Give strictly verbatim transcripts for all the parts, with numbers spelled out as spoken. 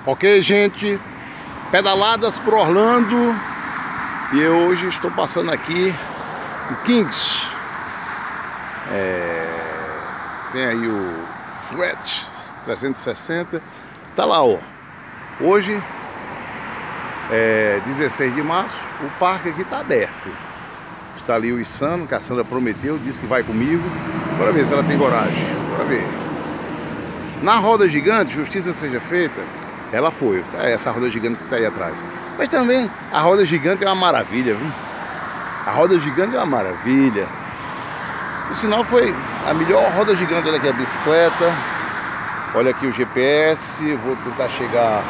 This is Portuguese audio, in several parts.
Ok, gente, pedaladas por Orlando, e eu hoje estou passando aqui no Kings. É, tem aí o Fret trezentos e sessenta, tá lá, ó. Hoje é dezesseis de março, o parque aqui tá aberto. Está ali o Isano, que a Sandra prometeu, disse que vai comigo. Bora ver se ela tem coragem, bora ver. Na roda gigante, justiça seja feita, ela foi, tá? Essa roda gigante que está aí atrás. Mas também a roda gigante é uma maravilha, viu? A roda gigante é uma maravilha. O sinal foi a melhor roda gigante. Olha aqui a bicicleta. Olha aqui o G P S. Vou tentar chegar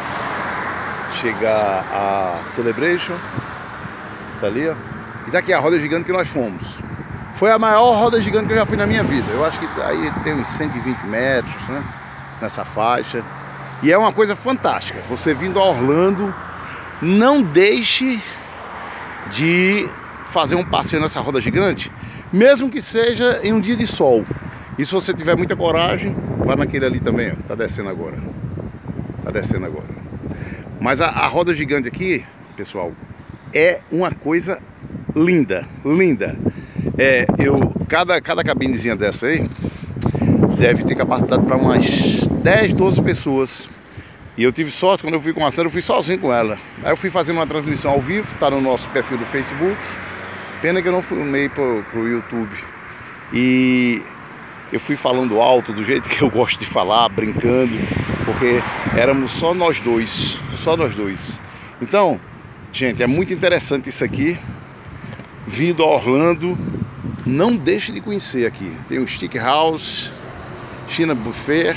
chegar a Celebration. Tá ali, ó. E daqui a roda gigante que nós fomos. Foi a maior roda gigante que eu já fui na minha vida. Eu acho que aí tem uns cento e vinte metros, né? Nessa faixa. E é uma coisa fantástica. Você vindo a Orlando, não deixe de fazer um passeio nessa roda gigante, mesmo que seja em um dia de sol. E se você tiver muita coragem, vá naquele ali também, ó. Tá descendo agora. Tá descendo agora. Mas a, a roda gigante aqui, pessoal, é uma coisa linda, linda. É, eu, cada, cada cabinezinha dessa aí deve ter capacidade para umas dez, doze pessoas. E eu tive sorte, quando eu fui com a Sandra, eu fui sozinho com ela. Aí eu fui fazendo uma transmissão ao vivo, tá no nosso perfil do Facebook. Pena que eu não filmei pro, pro YouTube. E eu fui falando alto, do jeito que eu gosto de falar, brincando, porque éramos só nós dois, só nós dois. Então, gente, é muito interessante isso aqui. Vindo a Orlando, não deixe de conhecer aqui. Tem o Stick House, China Buffet,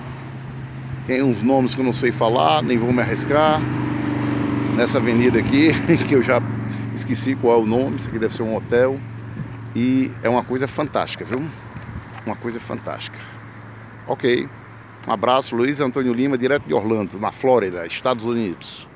tem uns nomes que eu não sei falar, nem vou me arriscar. Nessa avenida aqui, que eu já esqueci qual é o nome, isso aqui deve ser um hotel. E é uma coisa fantástica, viu? Uma coisa fantástica. Ok, um abraço, Luiz Antônio Lima, direto de Orlando, na Flórida, Estados Unidos.